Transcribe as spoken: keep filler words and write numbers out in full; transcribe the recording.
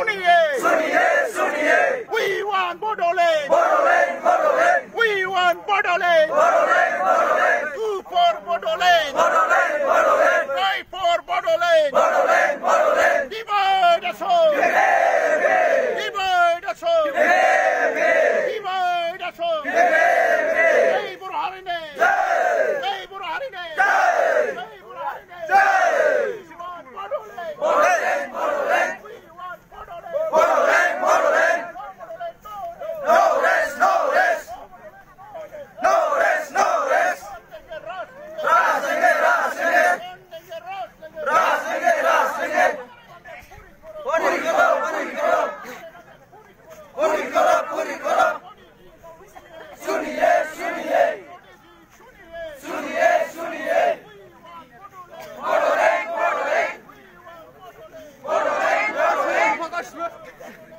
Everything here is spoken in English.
सुनिए सुनिए सुनिए We want Bodoland Bodoland Bodoland We want Bodoland Bodoland Bodoland Two for Bodoland Bodoland Bodoland Five for Bodoland Bodoland Bodoland Divide us all Divide us all Divide us all Jai Burhanine Jai Burhanine Jai Burhanine We want Bodoland Bodoland Bodoland We want Bodoland Bodoland Bodoland No rest, no rest. No rest, no rest. राज देंगे, राज देंगे. राज देंगे, राज देंगे. पूरी करो, पूरी करो. पूरी करो, पूरी करो. सुनिए, सुनिए. सुनिए, सुनिए. बोडोलैंड, बोडोलैंड. बोडोलैंड, बोडोलैंड.